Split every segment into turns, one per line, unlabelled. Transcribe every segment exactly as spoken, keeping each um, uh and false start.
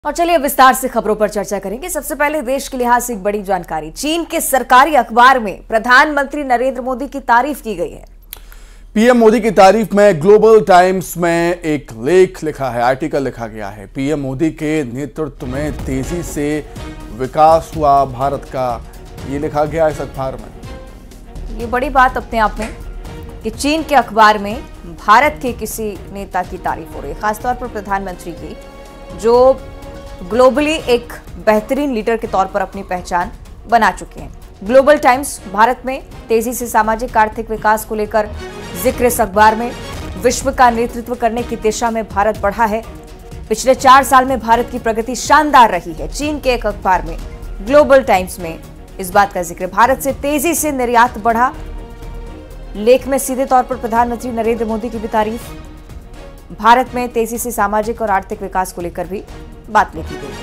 और चलिए विस्तार से खबरों पर चर्चा करेंगे। सबसे पहले देश के लिहाज से एक बड़ी जानकारी। चीन के सरकारी अखबार में प्रधानमंत्री नरेंद्र मोदी की तारीफ की गई है।
पीएम मोदी की तारीफ में ग्लोबल टाइम्स में एक लेख लिखा है, आर्टिकल लिखा गया है। पीएम मोदी के नेतृत्व में तेजी से विकास हुआ भारत का, ये लिखा गया इस अखबार में।
ये बड़ी बात अपने आप में कि चीन के अखबार में भारत के किसी नेता की तारीफ हो रही है, खासतौर पर प्रधानमंत्री की, जो ग्लोबली एक बेहतरीन लीडर के तौर पर अपनी पहचान बना चुके हैं। ग्लोबल टाइम्स भारत में तेजी से सामाजिक आर्थिक विकास को लेकर जिक्र इस अखबार में। विश्व का नेतृत्व करने की दिशा में भारत बढ़ा है। पिछले चार साल में भारत की प्रगति शानदार रही है। चीन के एक अखबार में ग्लोबल टाइम्स में इस बात का जिक्र। भारत से तेजी से निर्यात बढ़ा। लेख में सीधे तौर पर प्रधानमंत्री नरेंद्र मोदी की भी तारीफ। भारत में तेजी से सामाजिक और आर्थिक विकास को लेकर भी बात लिखी गई।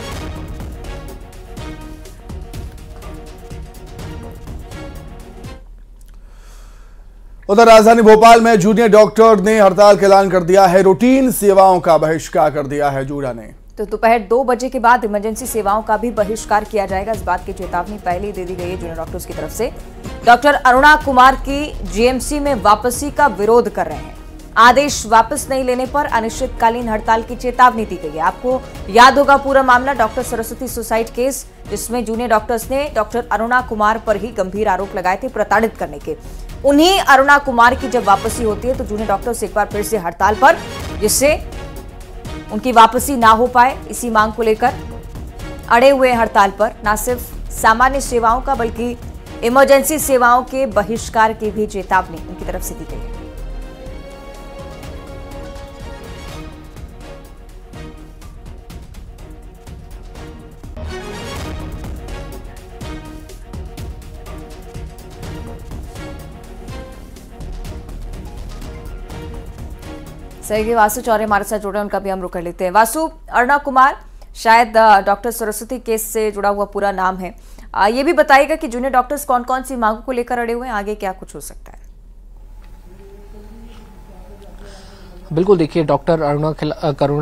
उधर राजधानी भोपाल में जूनियर डॉक्टर ने हड़ताल का ऐलान कर दिया है। रूटीन सेवाओं का बहिष्कार कर दिया है जूडा ने।
तो दोपहर दो बजे के बाद इमरजेंसी सेवाओं का भी बहिष्कार किया जाएगा। इस बात की चेतावनी पहले ही दे दी गई है जूनियर डॉक्टर्स की तरफ से। डॉक्टर अरुणा कुमार की जीएमसी में वापसी का विरोध कर रहे हैं। आदेश वापस नहीं लेने पर अनिश्चितकालीन हड़ताल की चेतावनी दी गई है। आपको याद होगा पूरा मामला, डॉक्टर सरस्वती सुसाइड केस, जिसमें जूनियर डॉक्टर्स ने डॉक्टर अरुणा कुमार पर ही गंभीर आरोप लगाए थे प्रताड़ित करने के। उन्हीं अरुणा कुमार की जब वापसी होती है तो जूनियर डॉक्टर्स एक बार फिर से हड़ताल पर, जिससे उनकी वापसी ना हो पाए, इसी मांग को लेकर अड़े हुए हड़ताल पर। न सिर्फ सामान्य सेवाओं का बल्कि इमरजेंसी सेवाओं के बहिष्कार की भी चेतावनी उनकी तरफ से दी गई है। सही, वासु चौरे हमारे साथ जुड़े, उनका भी हम रुक कर लेते हैं। वासु, अरुणा कुमार शायद डॉक्टर सरस्वती केस से जुड़ा हुआ पूरा नाम है। ये भी बताइएगा कि जूनियर डॉक्टर्स कौन कौन सी मांगों को लेकर अड़े हुए हैं, आगे क्या कुछ हो सकता है?
बिल्कुल, देखिए डॉक्टर अरुणा करुणा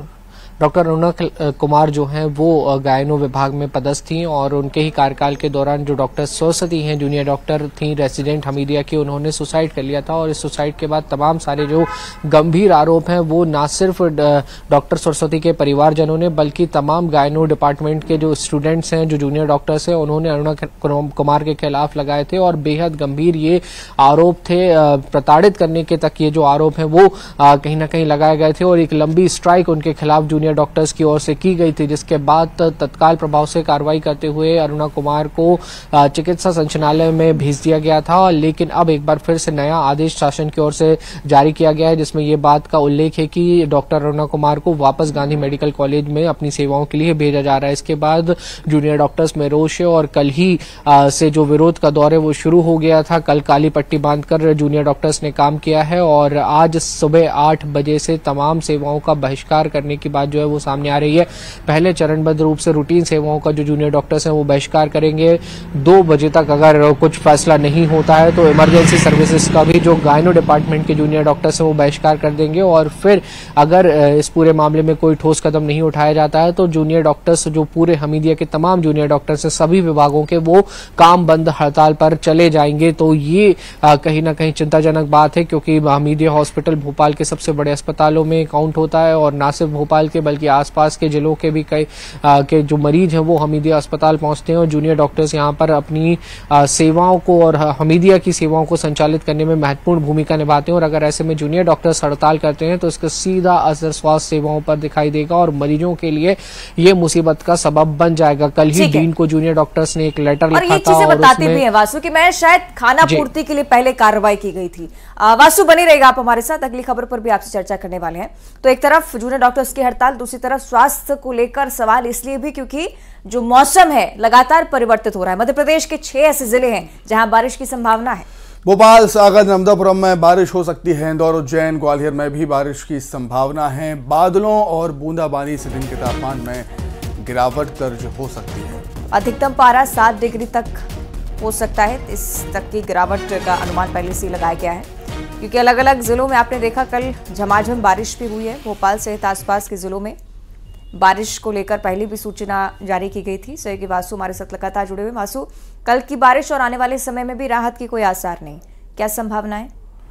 डॉक्टर अरुणा कुमार जो हैं वो गायनो विभाग में पदस्थ थी और उनके ही कार्यकाल के दौरान जो डॉक्टर सरस्वती हैं, जूनियर डॉक्टर थी रेसिडेंट हमीदिया की, उन्होंने सुसाइड कर लिया था। और इस सुसाइड के बाद तमाम सारे जो गंभीर आरोप हैं वो ना सिर्फ डॉक्टर सरस्वती के परिवारजनों ने बल्कि तमाम गायनो डिपार्टमेंट के जो स्टूडेंट्स हैं, जो जूनियर डॉक्टर्स हैं, उन्होंने अरुणा कुमार के खिलाफ लगाए थे। और बेहद गंभीर ये आरोप थे, प्रताड़ित करने के तक ये जो आरोप हैं वो कहीं ना कहीं लगाए गए थे। और एक लंबी स्ट्राइक उनके खिलाफ डॉक्टर्स की ओर से की गई थी, जिसके बाद तत्काल प्रभाव से कार्रवाई करते हुए अरुणा कुमार को चिकित्सा संचालनालय में भेज दिया गया था। लेकिन अब एक बार फिर से नया आदेश शासन की ओर से जारी किया गया है, जिसमें यह बात का उल्लेख है कि डॉक्टर अरुणा कुमार को वापस गांधी मेडिकल कॉलेज में अपनी सेवाओं के लिए भेजा जा रहा है। इसके बाद जूनियर डॉक्टर्स में रोष है और कल ही से जो विरोध का दौर है वो शुरू हो गया था। कल काली पट्टी बांधकर जूनियर डॉक्टर्स ने काम किया है और आज सुबह आठ बजे से तमाम सेवाओं का बहिष्कार करने की बात जो है वो सामने आ रही है। पहले चरणबद्ध रूप से रूटीन सेवाओं का जो जूनियर डॉक्टर्स हैं वो बहिष्कार करेंगे। दो बजे तक अगर कुछ फैसला नहीं होता है तो इमरजेंसी सर्विसेज का भी जो गायनो डिपार्टमेंट के जूनियर डॉक्टर्स हैं वो बहिष्कार कर देंगे। और फिर अगर इस पूरे मामले में कोई ठोस कदम नहीं उठाया जाता है तो जूनियर डॉक्टर्स जो पूरे हमीदिया के तमाम जूनियर डॉक्टर्स हैं, सभी विभागों के, वो काम बंद हड़ताल पर चले जाएंगे। तो ये कहीं ना कहीं चिंताजनक बात है, क्योंकि हमीदिया हॉस्पिटल भोपाल के सबसे बड़े अस्पतालों में काउंट होता है और न सिर्फ भोपाल के बल्कि आसपास के जिलों के भी कई के जो मरीज हैं वो हमीदिया अस्पताल पहुंचते हैं। और जूनियर डॉक्टर्स यहां पर अपनी आ, सेवाओं को और हमीदिया की सेवाओं को संचालित करने में महत्वपूर्ण भूमिका निभाते हैं। और अगर ऐसे में जूनियर डॉक्टर्स हड़ताल करते हैं तो इसका सीधा असर स्वास्थ्य सेवाओं पर दिखाई देगा और मरीजों के लिए ये मुसीबत का सबब बन जाएगा। कल ही डीन को जूनियर डॉक्टर्स ने एक लेटर लिखा था।
और ये चीजें बताते भी हैं वासु कि मैं शायद खाना पूर्ति के लिए पहले कार्रवाई की गई थी। वासु बने रहेगा आप हमारे साथ, अगली खबर पर भी आपसे चर्चा करने वाले हैं। तो एक तरफ जूनियर डॉक्टर्स की हड़ताल, दूसरी तरफ स्वास्थ्य को लेकर सवाल इसलिए भी क्योंकि जो मौसम है लगातार परिवर्तित हो रहा है। मध्य प्रदेश के छह ऐसे जिले हैं जहां बारिश की संभावना है।
भोपाल, सागर, नर्मदापुरम में बारिश हो सकती है। इंदौर, उज्जैन, ग्वालियर में भी बारिश की संभावना है। बादलों और बूंदाबांदी से दिन के तापमान में गिरावट दर्ज हो सकती है।
अधिकतम पारा सात डिग्री तक हो सकता है। इस तक की गिरावट का अनुमान पहले से लगाया गया है। क्योंकि अलग अलग जिलों में आपने देखा कल झमाझम बारिश भी हुई है। भोपाल सहित आसपास के जिलों में बारिश को लेकर पहले भी सूचना जारी की गई थी। सहयोगी वासु हमारे साथ लगातार जुड़े हुए। वासु, कल की बारिश और आने वाले समय में भी राहत की कोई आसार नहीं, क्या संभावनाएं?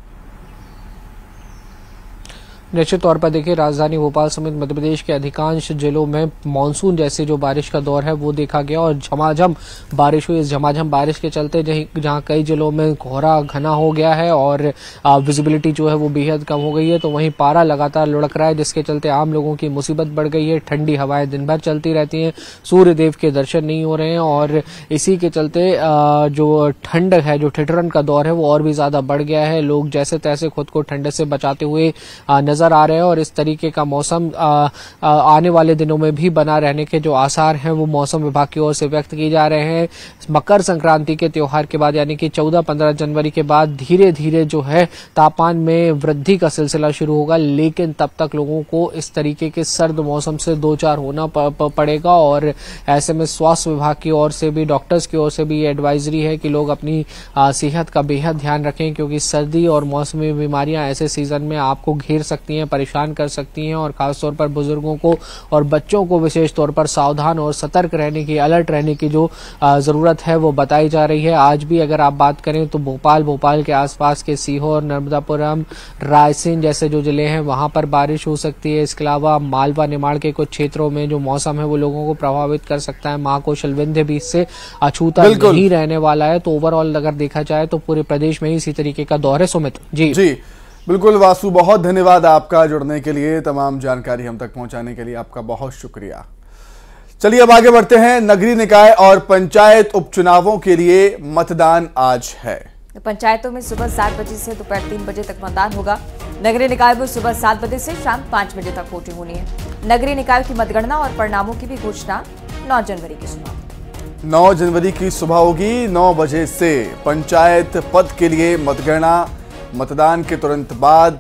निश्चित तौर पर देखिए, राजधानी भोपाल समेत मध्य प्रदेश के अधिकांश जिलों में मानसून जैसे जो बारिश का दौर है वो देखा गया और झमाझम बारिश हुई। इस झमाझम बारिश के चलते जहां कई जिलों में कोहरा घना हो गया है और विजिबिलिटी जो है वो बेहद कम हो गई है, तो वहीं पारा लगातार लुढ़क रहा है, जिसके चलते आम लोगों की मुसीबत बढ़ गई है। ठंडी हवाएं दिन भर चलती रहती हैं, सूर्य देव के दर्शन नहीं हो रहे हैं और इसी के चलते जो ठंड है, जो ठिठुरन का दौर है वो और भी ज्यादा बढ़ गया है। लोग जैसे तैसे खुद को ठंड से बचाते हुए नजर आ रहे हैं और इस तरीके का मौसम आ, आ, आने वाले दिनों में भी बना रहने के जो आसार हैं वो मौसम विभाग की ओर से व्यक्त किए जा रहे हैं। मकर संक्रांति के त्योहार के बाद यानी कि चौदह पंद्रह जनवरी के बाद धीरे धीरे जो है तापमान में वृद्धि का सिलसिला शुरू होगा, लेकिन तब तक लोगों को इस तरीके के सर्द मौसम से दो चार होना पड़ेगा और ऐसे में स्वास्थ्य विभाग की ओर से भी, डॉक्टर्स की ओर से भी एडवाइजरी है कि लोग अपनी आ, सेहत का बेहद ध्यान रखें, क्योंकि सर्दी और मौसमी बीमारियां ऐसे सीजन में आपको घेर सकती हैं, परेशान कर सकती हैं और खासतौर पर बुजुर्गों को और बच्चों को विशेष तौर पर सावधान और सतर्क रहने की, अलर्ट रहने की जो जरूरत है वो बताई जा रही है। आज भी अगर आप बात करें तो भोपाल, भोपाल के आसपास के सीहोर, नर्मदापुरम, रायसेन जैसे जो जिले हैं वहां पर बारिश हो सकती है। इसके अलावा मालवा, निमाड़ के कुछ क्षेत्रों में जो मौसम है वो लोगों को प्रभावित कर सकता है। महाकौशल विंध्य भी इससे अछूता नहीं रहने वाला है। तो ओवरऑल अगर देखा जाए तो पूरे प्रदेश में ही इसी तरीके का दौर है। सुमित जी
जी बिल्कुल वासु, बहुत धन्यवाद आपका जुड़ने के लिए, तमाम जानकारी हम तक पहुंचाने के लिए आपका बहुत शुक्रिया। चलिए अब आगे बढ़ते हैं। नगरीय निकाय और पंचायत उपचुनावों के लिए मतदान आज है।
पंचायतों में सुबह सात बजे से दोपहर तीन बजे तक मतदान होगा। नगरीय निकाय में सुबह सात बजे से शाम पांच बजे तक वोटिंग होनी है। नगरीय निकाय की मतगणना और परिणामों की भी घोषणा नौ जनवरी की सुबह
नौ जनवरी की सुबह होगी। नौ बजे से पंचायत पद के लिए मतगणना मतदान के तुरंत बाद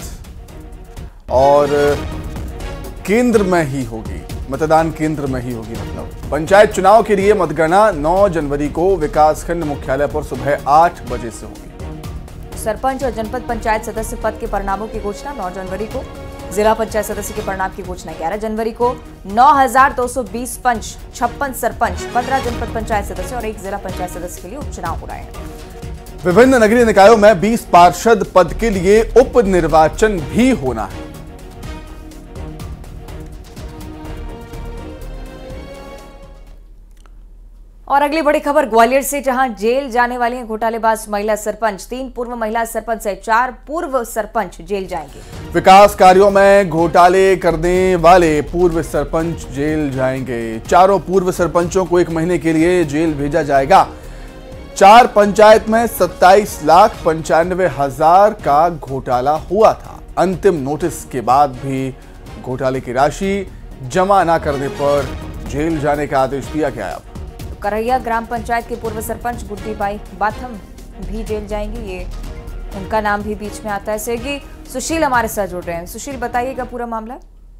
और केंद्र में ही होगी, मतदान केंद्र में ही होगी। मतलब पंचायत चुनाव के लिए मतगणना नौ जनवरी को विकासखंड मुख्यालय पर सुबह आठ बजे से होगी।
सरपंच और जनपद पंचायत सदस्य पद के परिणामों की घोषणा नौ जनवरी को, जिला पंचायत सदस्य के परिणाम की घोषणा ग्यारह जनवरी को। नौ हजार दो सौ बीस पंच, छप्पन सरपंच, पंद्रह जनपद पंचायत सदस्य और एक जिला पंचायत सदस्य के लिए उपचुनाव हो रहे हैं।
विभिन्न नगरीय निकायों में बीस पार्षद पद के लिए उप निर्वाचन भी होना है।
और अगली बड़ी खबर ग्वालियर से, जहां जेल जाने वाली हैं घोटालेबाज महिला सरपंच। तीन पूर्व महिला सरपंच से चार पूर्व सरपंच जेल जाएंगे।
विकास कार्यों में घोटाले करने वाले पूर्व सरपंच जेल जाएंगे। चारों पूर्व सरपंचों को एक महीने के लिए जेल भेजा जाएगा। चार पंचायत में सत्ताईस लाख पंचानवे हजार का घोटाला हुआ था। अंतिम नोटिस के बाद भी घोटाले की राशि जमा न करने पर जेल जाने का आदेश दिया गया। अब
करैया ग्राम पंचायत के पूर्व सरपंच गुड्डी बाई बाथम भी जेल जाएंगे। ये उनका नाम भी बीच में आता है। सेगी सुशील हमारे साथ जुड़ रहे हैं। सुशील, बताइएगा पूरा मामला।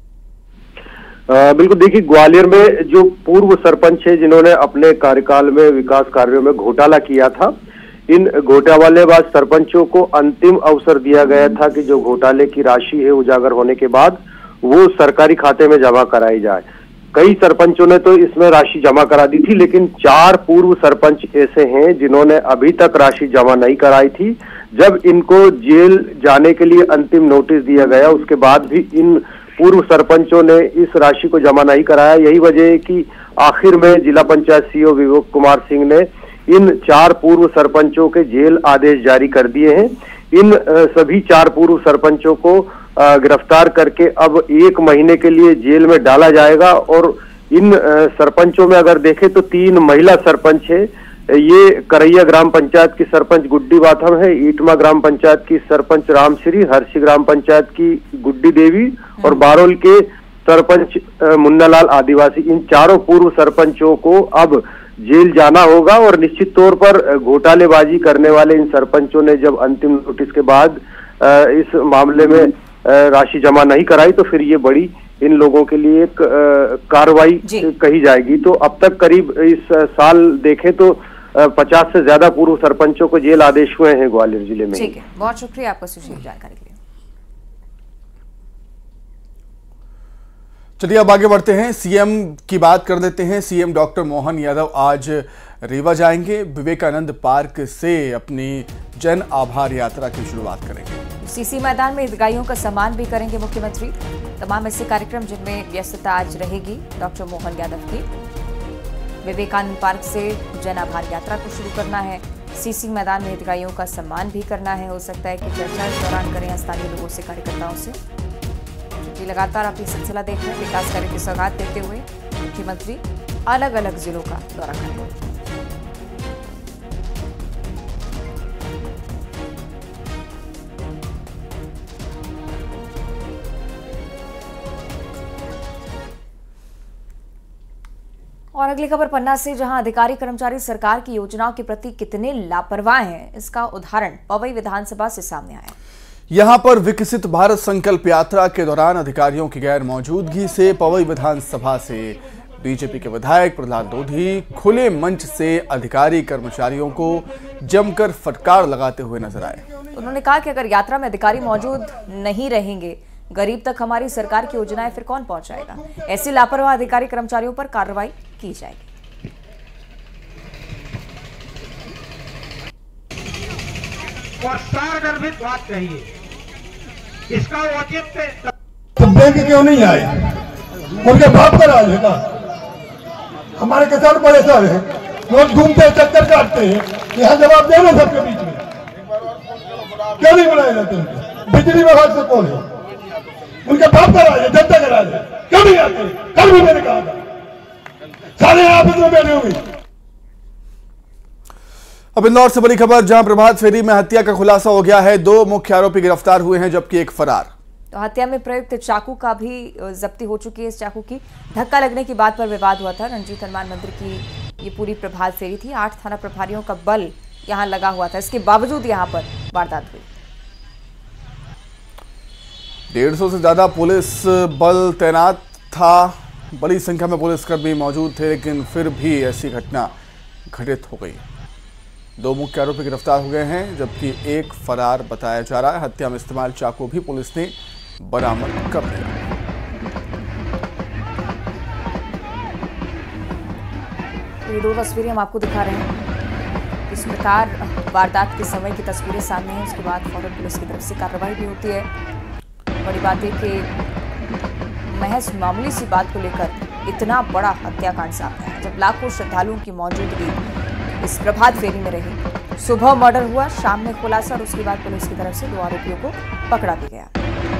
आ, बिल्कुल, देखिए ग्वालियर में जो पूर्व सरपंच है जिन्होंने अपने कार्यकाल में विकास कार्यों में घोटाला किया था, इन घोटालेबाज सरपंचों को अंतिम अवसर दिया गया था कि जो घोटाले की राशि है उजागर होने के बाद वो सरकारी खाते में जमा कराई जाए। कई सरपंचों ने तो इसमें राशि जमा करा दी थी, लेकिन चार पूर्व सरपंच ऐसे हैं जिन्होंने अभी तक राशि जमा नहीं कराई थी। जब इनको जेल जाने के लिए अंतिम नोटिस दिया गया उसके बाद भी इन पूर्व सरपंचों ने इस राशि को जमा नहीं कराया। यही वजह है कि आखिर में जिला पंचायत सीईओ विवेक कुमार सिंह ने इन चार पूर्व सरपंचों के जेल आदेश जारी कर दिए हैं। इन सभी चार पूर्व सरपंचों को गिरफ्तार करके अब एक महीने के लिए जेल में डाला जाएगा। और इन सरपंचों में अगर देखें तो तीन महिला सरपंच है। ये करैया ग्राम पंचायत की सरपंच गुड्डी बाथम है, ईटमा ग्राम पंचायत की सरपंच रामश्री, हर्षी ग्राम पंचायत की गुड्डी देवी और बारोल के सरपंच मुन्नालाल आदिवासी। इन चारों पूर्व सरपंचों को अब जेल जाना होगा। और निश्चित तौर पर घोटालेबाजी करने वाले इन सरपंचों ने जब अंतिम नोटिस के बाद इस मामले में राशि जमा नहीं कराई तो फिर ये बड़ी इन लोगों के लिए एक कार्रवाई कही जाएगी। तो अब तक करीब इस साल देखें तो पचास से ज्यादा पूर्व सरपंचों को जेल आदेश हुए हैं ग्वालियर जिले में।
ठीक है, बहुत शुक्रिया आपका सुशील जानकारी के लिए।
चलिए अब आगे बढ़ते हैं, सीएम की बात कर लेते हैं। सीएम डॉक्टर मोहन यादव आज रीवा जाएंगे। विवेकानंद पार्क से अपनी जन आभार यात्रा की शुरुआत करेंगे।
सीसी मैदान में हितग्राहियों का सम्मान भी करेंगे मुख्यमंत्री। तमाम ऐसे कार्यक्रम जिनमें व्यस्तता आज रहेगी डॉक्टर मोहन यादव की। विवेकानंद पार्क से जन आभार यात्रा को शुरू करना है। सीसी मैदान में हितग्राहियों का सम्मान भी करना है। हो सकता है कि चर्चा इस दौरान करें स्थानीय लोगों से, कार्यकर्ताओं से। क्योंकि लगातार आप ये सिलसिला देख रहे हैं, विकास कार्य की सौगात देते हुए मुख्यमंत्री अलग अलग जिलों का दौरा करेंगे। और अगली खबर पन्ना से, जहां अधिकारी कर्मचारी सरकार की योजनाओं के प्रति कितने लापरवाह हैं, इसका उदाहरण पवई विधानसभा से सामने आया।
यहां पर विकसित भारत संकल्प यात्रा के दौरान अधिकारियों की गैर मौजूदगी से पवई विधानसभा से बीजेपी के विधायक प्रहलाद लोधी खुले मंच से अधिकारी कर्मचारियों को जमकर फटकार लगाते हुए नजर आए।
उन्होंने कहा कि अगर यात्रा में अधिकारी मौजूद नहीं रहेंगे, गरीब तक हमारी सरकार की योजनाएं फिर कौन पहुंचाएगा। ऐसे लापरवाह अधिकारी कर्मचारियों पर कार्रवाई की जाएगी।
और सारगर्भित बात कहिए, इसका औचित्य
बैंक क्यों नहीं आए? उनके बाप का राज है का? हमारे किसान परेशान है, रोज घूमते चक्कर काटते हैं। यहाँ जवाब देना सबके बीच में क्यों नहीं बनाए जाते? बिजली विभाग से कौन है? उनके बाप का राज है, जनता का राज है, क्यों नहीं आते? कल भी मैंने कहा था, सारे आपस में बैठे हुए।
अब इंदौर से बड़ी खबर, जहां प्रभात फेरी में हत्या का खुलासा हो गया है। दो मुख्य आरोपी गिरफ्तार हुए हैं, जबकि एक फरार।
तो हत्या में प्रयुक्त चाकू का भी जब्ती हो चुकी है। इस चाकू की धक्का लगने की बात पर विवाद हुआ था। रणजीत हनुमान मंदिर की ये पूरी प्रभात फेरी थी। आठ थाना प्रभारियों का बल यहां लगा हुआ था, इसके बावजूद यहां पर वारदात हुई।
डेढ़ सौ से ज्यादा पुलिस बल तैनात था। बड़ी संख्या में पुलिसकर्मी मौजूद थे, लेकिन फिर भी ऐसी घटना घटित हो गई। दो मुख्य आरोपी गिरफ्तार हो गए हैं, जबकि एक फरार बताया जा रहा है। हत्या में इस्तेमाल चाकू भी पुलिस ने बरामद कर लिया।
ये दो तस्वीरें हम आपको दिखा रहे हैं। इस प्रकार वारदात के समय की तस्वीरें सामने हैं। उसके बाद फौरन पुलिस की तरफ से कार्रवाई भी होती है। बड़ी बात है कि महज मामूली सी बात को लेकर इतना बड़ा हत्याकांड सामने आया, जब लाखों श्रद्धालुओं की मौजूदगी इस प्रभात फेरी में रही। सुबह मर्डर हुआ, शाम में खुलासा और उसके बाद पुलिस की तरफ से दो आरोपियों को पकड़ा भी गया।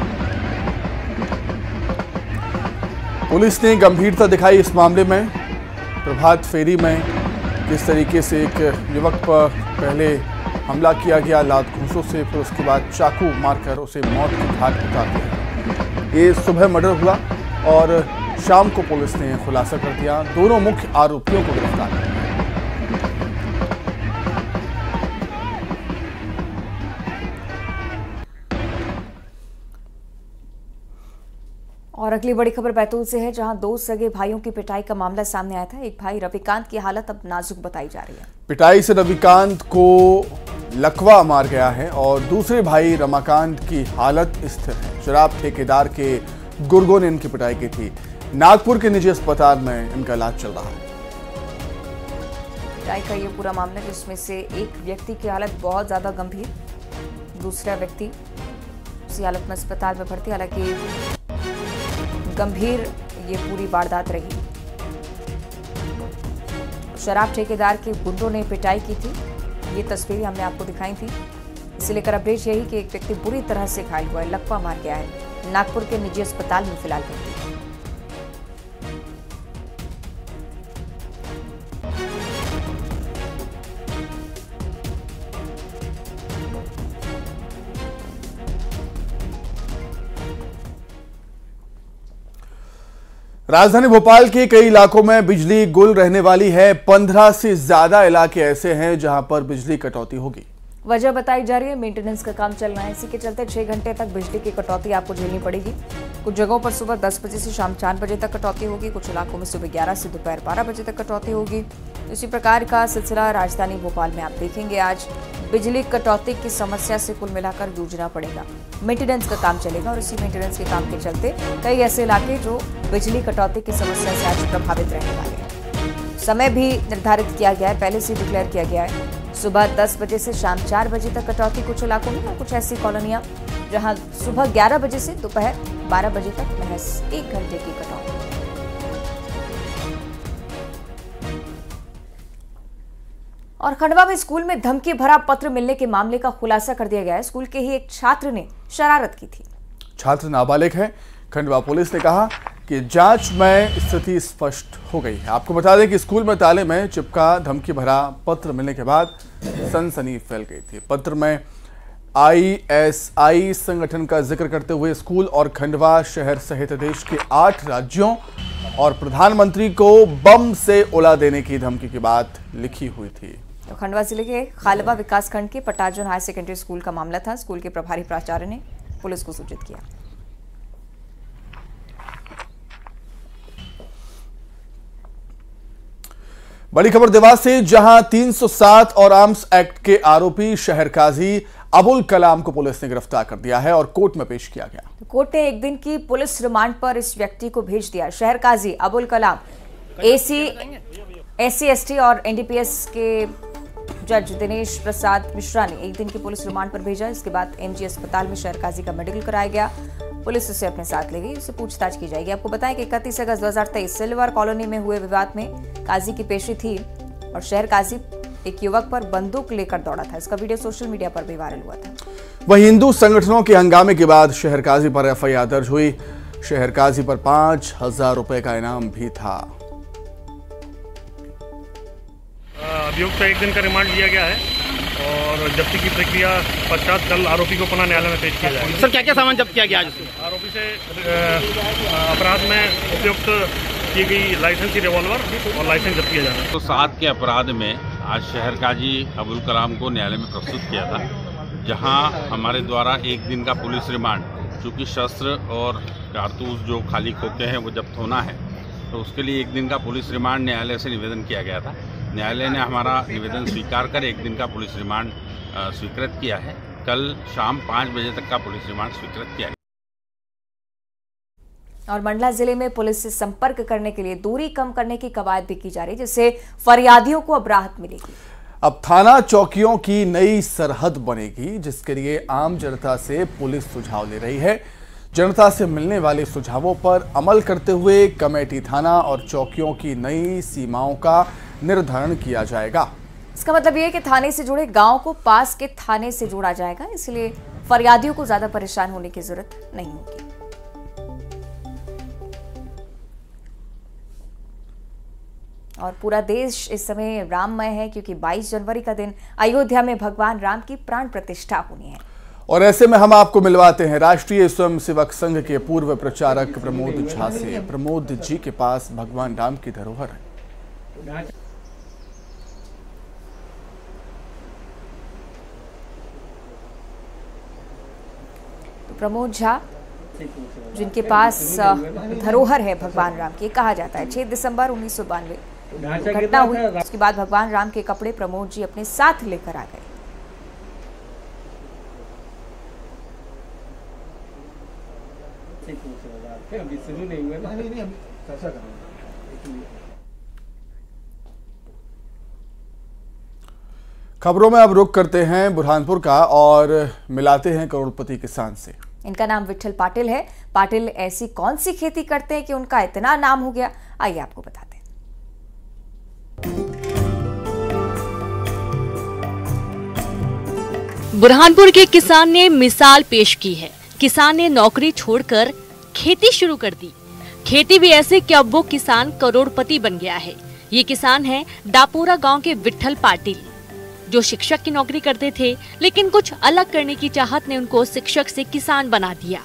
पुलिस ने गंभीरता दिखाई इस मामले में। प्रभात फेरी में किस तरीके से एक युवक पर पहले हमला किया गया लात घूंसों से, फिर उसके बाद चाकू मारकर उसे मौत की घाट उतार दिया। ये सुबह मर्डर हुआ और शाम को पुलिस ने खुलासा कर दिया। दोनों मुख्य आरोपियों को गिरफ्तार किया।
और अगली बड़ी खबर बैतूल से है, जहां दो सगे भाइयों की पिटाई का मामला सामने आया था। एक भाई रविकांत की हालत अब नाजुक बताई जा रही है।
पिटाई से रविकांत को लकवा मार गया है और दूसरे भाई रमाकांत की हालत स्थिर है। शराब ठेकेदार के गुर्गों ने इनकी पिटाई की थी। नागपुर के निजी अस्पताल में इनका इलाज चल रहा है।
पिटाई का ये पूरा मामला, जिसमें से एक व्यक्ति की हालत बहुत ज्यादा गंभीर, दूसरा व्यक्ति उसी हालत में अस्पताल में भर्ती। हालांकि गंभीर ये पूरी वारदात रही। शराब ठेकेदार के गुंडों ने पिटाई की थी। ये तस्वीरें हमने आपको दिखाई थी। इसे लेकर अपडेट यही कि एक व्यक्ति बुरी तरह से घायल हुआ है, लकवा मार गया है। नागपुर के निजी अस्पताल में फिलहाल भर्ती है।
राजधानी भोपाल के कई इलाकों में बिजली गुल रहने वाली है। पंद्रह से ज्यादा इलाके ऐसे हैं जहां पर बिजली कटौती होगी।
वजह बताई जा रही है, मेंटेनेंस का काम चल रहा है। इसी के चलते छह घंटे तक बिजली की कटौती आपको झेलनी पड़ेगी। कुछ जगहों पर सुबह दस बजे से शाम चार बजे तक कटौती होगी। कुछ इलाकों में सुबह ग्यारह से दोपहर बारह बजे तक कटौती होगी। इसी प्रकार का सिलसिला राजधानी भोपाल में आप देखेंगे। आज बिजली कटौती की समस्या से कुल मिलाकर जूझना पड़ेगा। मेंटेनेंस का काम चलेगा और इसी मेंटेनेंस के काम के चलते कई ऐसे इलाके जो बिजली कटौती की समस्या से आज प्रभावित रहने वाले हैं। समय भी निर्धारित किया गया है, पहले से डिक्लेयर किया गया है। सुबह दस बजे से शाम चार बजे तक कटौती कुछ इलाकों में और कुछ ऐसी कॉलोनियां जहां सुबह ग्यारह बजे से दोपहर बारह बजे तक महज एक घंटे की कटौती। और खंडवा में स्कूल में धमकी भरा पत्र मिलने के मामले का खुलासा कर दिया गया है। स्कूल के ही एक छात्र ने शरारत की थी।
छात्र नाबालिग है। खंडवा पुलिस ने कहा कि जांच में स्थिति स्पष्ट हो गई है। आपको बता दें कि स्कूल में ताले में चिपका धमकी भरा पत्र मिलने के बाद सनसनी फैल गई थी। पत्र में आई एस आई संगठन का जिक्र करते हुए स्कूल और खंडवा शहर सहित देश के आठ राज्यों और प्रधानमंत्री को बम से उड़ा देने की धमकी की बात लिखी हुई थी।
तो खंडवा जिले के खालवा विकासखंड के पटाजन हायर सेकेंडरी स्कूल का मामला था। स्कूल के प्रभारी प्राचार्य ने पुलिस को सूचित किया।
बड़ी खबर देवास से, जहां तीन सौ सात और आर्म्स एक्ट के आरोपी शहर काजी अबुल कलाम को पुलिस ने गिरफ्तार कर दिया है और कोर्ट में पेश किया गया।
तो कोर्ट ने एक दिन की पुलिस रिमांड पर इस व्यक्ति को भेज दिया। शहर काजी Abul Kalam AC SC ST और एनडीपीएस के जज दिनेश प्रसाद मिश्रा ने एक दिन की पुलिस रिमांड पर भेजा। इसके बाद एमजी अस्पताल में शहर काजी का मेडिकल कराया गया। पुलिस उसे अपने साथ ले गई, उससे पूछताछ की जाएगी। आपको बताएं कि इकतीस अगस्त दो हजार तेईस सिल्वर कॉलोनी में हुए विवाद में काजी की पेशी थी और शहर काजी एक युवक पर बंदूक लेकर दौड़ा था। इसका वीडियो सोशल मीडिया पर भी वायरल हुआ था।
वहीं हिंदू संगठनों के हंगामे के बाद शहर काजी पर एफ आई आर दर्ज हुई। शहर काजी पर पांच हजार रुपए का इनाम भी था।
अभियुक्त का एक दिन का रिमांड लिया गया है और जब्ती की प्रक्रिया पश्चात कल आरोपी को पुनः न्यायालय में पेश किया जाएगा।
सर क्या क्या सामान जब्त किया गया आज?
आरोपी से अपराध में उपयुक्त की गई लाइसेंसी रिवॉल्वर और लाइसेंस जब्त किया जाना।
तो सात के अपराध में आज शहर काजी अबुल कलाम को न्यायालय में प्रस्तुत किया था, जहां हमारे द्वारा एक दिन का पुलिस रिमांड, चूँकि शस्त्र और कारतूस जो खाली खोखे हैं वो जब्त होना है, तो उसके लिए एक दिन का पुलिस रिमांड न्यायालय से निवेदन किया गया था। न्यायालय ने हमारा निवेदन स्वीकार कर एक दिन का पुलिस रिमांड स्वीकृत किया है। कल शाम पाँच बजे तक का पुलिस रिमांड स्वीकृत किया गया।
और मंडला जिले में पुलिस से संपर्क करने के लिए दूरी कम करने की कवायद भी की जा रही है, जिससे फरियादियों को अब राहत मिलेगी।
अब थाना चौकियों की नई सरहद बनेगी, जिसके लिए आम जनता से पुलिस सुझाव ले रही है। जनता से मिलने वाले सुझावों पर अमल करते हुए कमेटी थाना और चौकियों की नई सीमाओं का निर्धारण किया जाएगा।
इसका मतलब यह है कि थाने से जुड़े गांव को पास के थाने से जोड़ा जाएगा, इसलिए फरियादियों को ज्यादा परेशान होने की जरूरत नहीं होगी। और पूरा देश इस समय राममय है, क्योंकि बाईस जनवरी का दिन अयोध्या में भगवान राम की प्राण प्रतिष्ठा होनी है।
और ऐसे में हम आपको मिलवाते हैं राष्ट्रीय स्वयंसेवक संघ के पूर्व प्रचारक प्रमोद झा से। प्रमोद जी के पास भगवान राम की धरोहर है।
तो प्रमोद झा, जिनके पास धरोहर है भगवान राम की, कहा जाता है छह दिसंबर उन्नीस सौ बानवे घटना हुई। उसके बाद भगवान राम के कपड़े प्रमोद जी अपने साथ लेकर आ गए।
खबरों में अब रुख करते हैं बुरहानपुर का और मिलाते हैं करोड़पति किसान से।
इनका नाम विठल पाटिल है। पाटिल ऐसी कौन सी खेती करते हैं कि उनका इतना नाम हो गया, आइए आपको बताते हैं।
बुरहानपुर के किसान ने मिसाल पेश की है। किसान ने नौकरी छोड़कर खेती शुरू कर दी। खेती भी ऐसे कि अब वो किसान करोड़पति बन गया है। ये किसान है डापोरा गांव के विठल पाटिल, जो शिक्षक की नौकरी करते थे, लेकिन कुछ अलग करने की चाहत ने उनको शिक्षक से किसान बना दिया।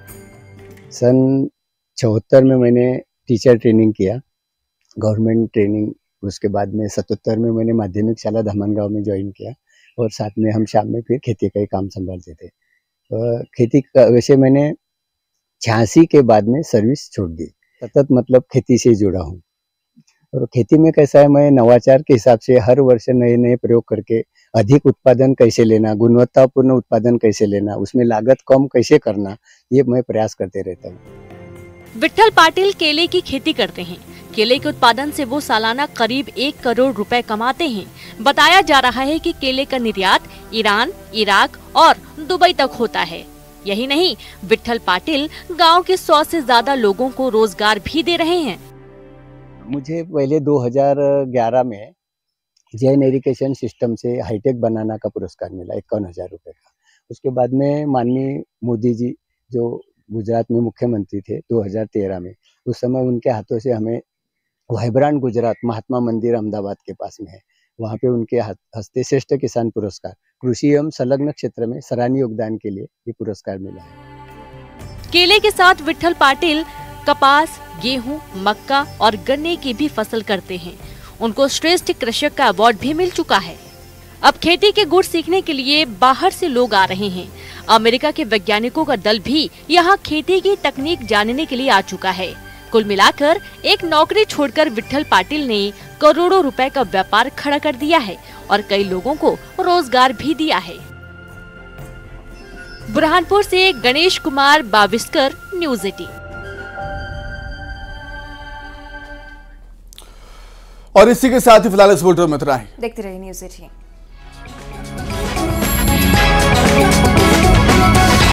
सन चौहत्तर में मैंने टीचर ट्रेनिंग किया, गवर्नमेंट ट्रेनिंग। उसके बाद में सतहत्तर में मैंने माध्यमिक शाला धामनगांव में ज्वाइन किया और साथ में हम शाम में फिर खेती का ही काम संभालते थे। तो खेती का वैसे मैंने छियासी के बाद में सर्विस छोड़ दी। सतत मतलब खेती से जुड़ा हूँ। और खेती में कैसा है, मैं नवाचार के हिसाब से हर वर्ष नए नए प्रयोग करके अधिक उत्पादन कैसे लेना, गुणवत्तापूर्ण उत्पादन कैसे लेना, उसमें लागत कम कैसे करना, ये मैं प्रयास करते रहता हूँ।
विट्ठल पाटिल केले की खेती करते हैं। केले के उत्पादन से वो सालाना करीब एक करोड़ रुपए कमाते हैं। बताया जा रहा है कि केले का निर्यात ईरान, इराक और दुबई तक होता है। यही नहीं, विट्ठल पाटिल गांव के सौ से ज्यादा लोगों को रोजगार भी दे रहे हैं।
मुझे पहले दो हज़ार ग्यारह में जैन इरिगेशन सिस्टम से हाईटेक बनाना का पुरस्कार मिला, इक्यावन हजार रुपये का। उसके बाद में माननीय मोदी जी जो गुजरात में मुख्यमंत्री थे दो हज़ार तेरह में, उस समय उनके हाथों से हमें वाइब्रेंट गुजरात महात्मा मंदिर अहमदाबाद के पास में है, वहाँ पे उनके हस्ते श्रेष्ठ किसान पुरस्कार कृषि एवं संलग्न क्षेत्र में सराहनीय योगदान के लिए ये पुरस्कार मिला है।
केले के साथ विट्ठल पाटिल कपास, गेहूं, मक्का और गन्ने की भी फसल करते हैं। उनको श्रेष्ठ कृषक का अवार्ड भी मिल चुका है। अब खेती के गुण सीखने के लिए बाहर से लोग आ रहे हैं। अमेरिका के वैज्ञानिकों का दल भी यहाँ खेती की तकनीक जानने के लिए आ चुका है। कुल मिलाकर एक नौकरी छोड़कर विट्ठल पाटिल ने करोड़ों रुपए का व्यापार खड़ा कर दिया है और कई लोगों को रोजगार भी दिया है। बुरहानपुर से गणेश कुमार बाविस्कर, न्यूज़ एटीन।
और इसी के साथ ही फिलहाल इस बुलेटिन में इतना ही।
देखते रहिए न्यूज़ एटीन।